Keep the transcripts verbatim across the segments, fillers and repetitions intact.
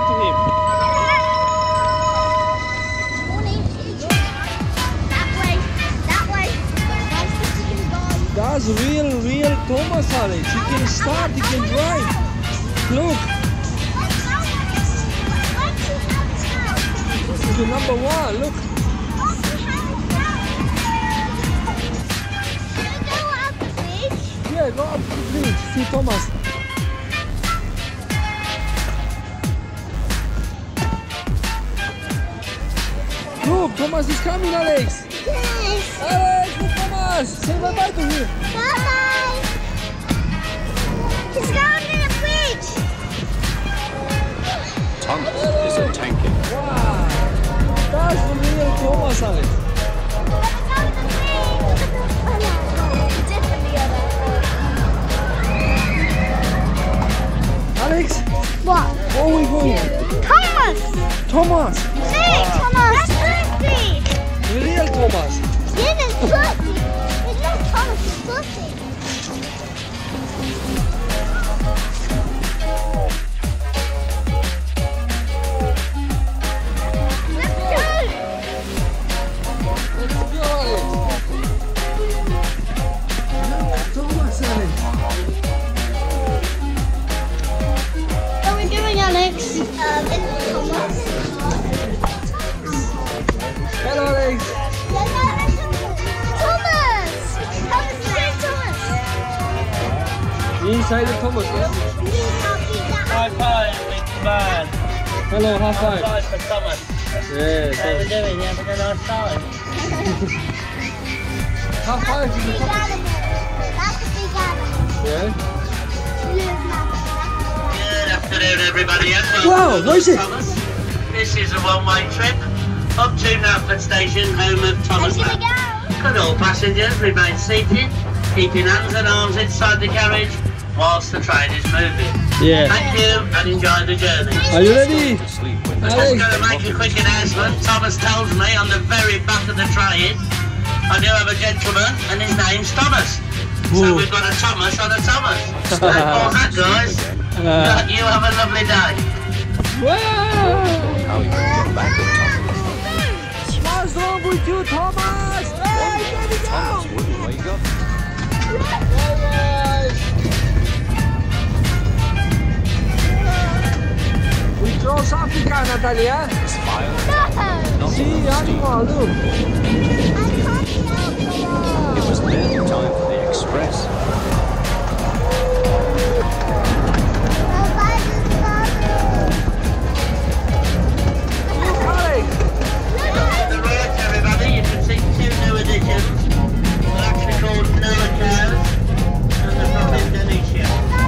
up to him. That way, that way. That's real, real Thomas, Alex. He can start, he can drive. Look. He's the number one, look. Yeah, go up to the bridge. See Thomas. Look, Thomas is coming, Alex. Yes. Alex, look, Thomas. Say bye-bye to him. Bye-bye. He's going to the bridge. Thomas is a tanking. Wow. That's the real Thomas, Alex. Alex, What? where are we going? Thomas! Thomas. Hey, Thomas! That's Fluffy! The real Thomas. Yeah, that's Fluffy! It's not Thomas, it's Fluffy! Let's go! Let's go, Alex. Look, Thomas, Alex. What are we doing, Alex? Um, it's Thomas. Hello, Alex. Thomas! Thomas, say Thomas! Inside the Thomas, yeah? High five, big man. Hello, high High five. five for Thomas. Yeah, How are we doing? You having a nice time? high five to the Big Thomas. animal. That's a big animal. Yeah. Good afternoon, everybody. And welcome Wow, to what is it? Thomas. This is a one-way trip up to Nursery Station, home of Thomas Here we Land. go. Could all passengers remain seated, keeping hands and arms inside the carriage whilst the train is moving. Yeah. Thank you and enjoy the journey. Are you ready? To sleep when I'm Alex. just going to make a quick announcement. Thomas tells me on the very back of the train, I do have a gentleman and his name's Thomas. So Ooh. we've got a Thomas on a Thomas. So pause that, guys. Uh, You have a lovely day. wow! how you can get back at What's wrong with you, Thomas? Hey, there we go! Thomas. Thomas wouldn't wake up. Alright. We cross Africa, Natalia. Smile. No! See, animal, look. It was then time for the express. Look, Alex. The road, everybody, you can see two new additions. They're actually called Noah Cows and they're from Indonesia.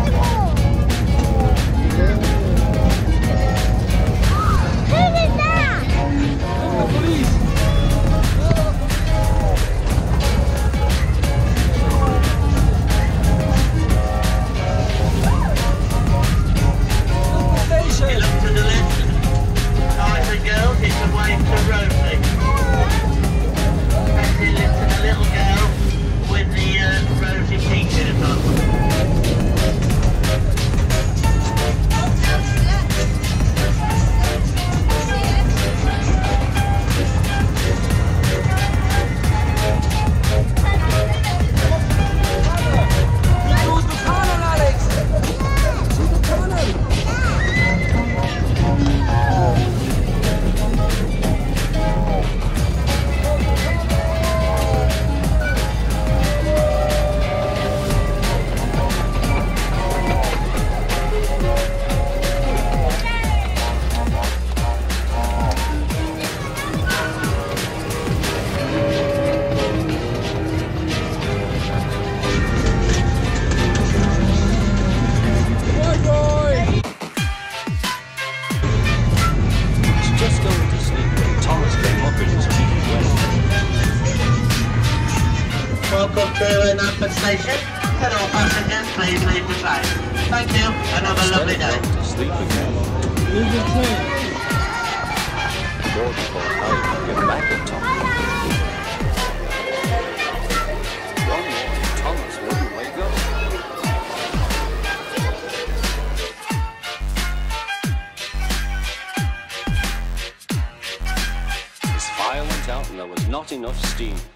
Who is that? Look, the police. Look, the You station. look to the left, guys and girls, it's a wave to Rosie. And you look to the little girl with the uh, rosy t-shirt on. You the tunnel, Alex. See the tunnel. Boy, boy. He's just going to sleep when Thomas came up in his cheeky way. Welcome to Nursery Station. Can all passengers please leave the train? Thank you and have a lovely day. To sleep again. Leave the train. More before how you can get back at Thomas. One more, Thomas wouldn't wake up. out and there was not enough steam.